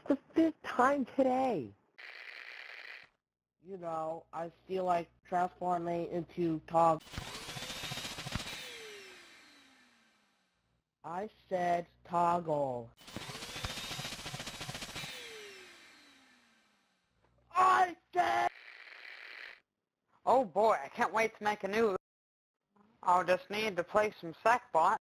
the 5th time today. You know, I feel like transforming into Tog. I said toggle. I said... Oh boy, I can't wait to make a new... I'll just need to play some Sackbot.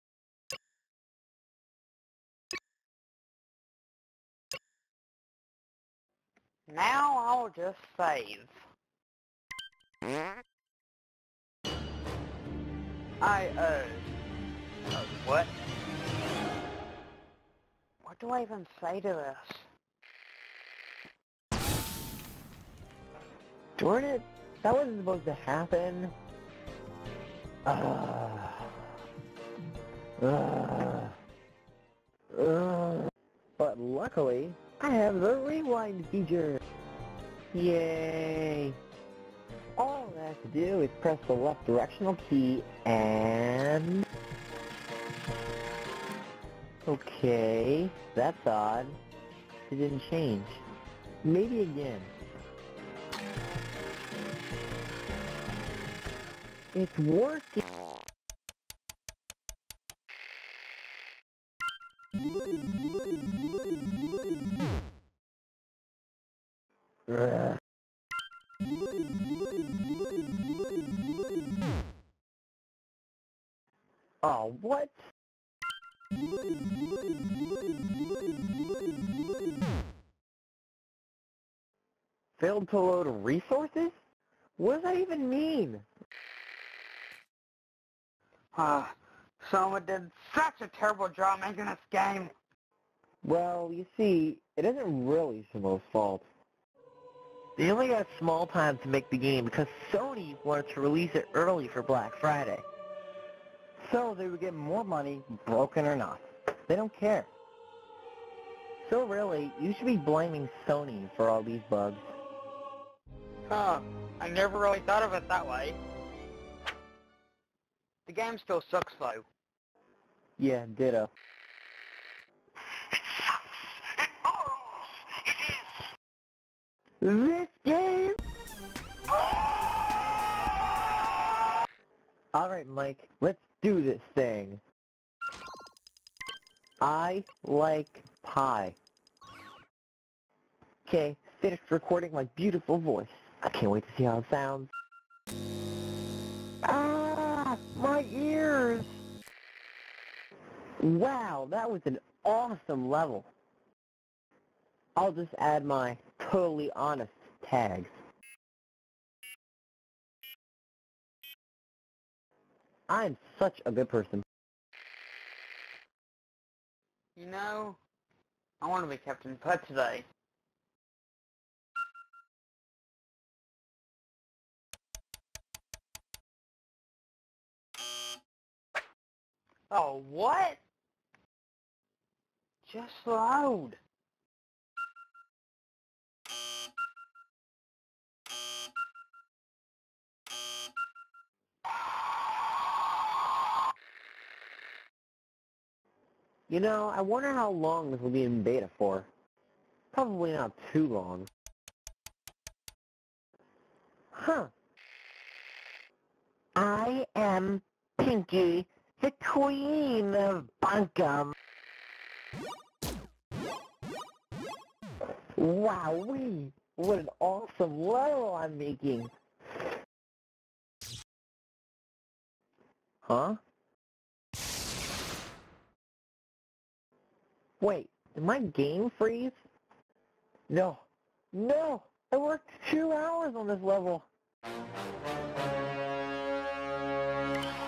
Now I'll just save. What? What do I even say to this? Darn it, that wasn't supposed to happen. But luckily, I have the rewind feature. Yay! All I have to do is press the left directional key and... Okay, that's odd. It didn't change. Maybe again. It's working! Ugh. Oh, what? Failed to load resources? What does that even mean? Someone did such a terrible job making this game. Well, you see, it isn't really Samo's fault. They only got small time to make the game because Sony wanted to release it early for Black Friday. So they would get more money, broken or not. They don't care. So really, you should be blaming Sony for all these bugs. I never really thought of it that way. The game still sucks though. Yeah, ditto. This game? Alright, Mike, let's do this thing. I like pie. Okay, finished recording my beautiful voice. I can't wait to see how it sounds. Ah, my ears! Wow, that was an awesome level. I'll just add my totally honest tags. I'm such a good person. You know, I want to be Captain Putt today. Oh, what? Just load. You know, I wonder how long this will be in beta for. Probably not too long. Huh. I am Pinky, the Queen of Bunkum. Wowee! What an awesome level I'm making! Huh? Wait, did my game freeze? No. No! I worked 2 hours on this level!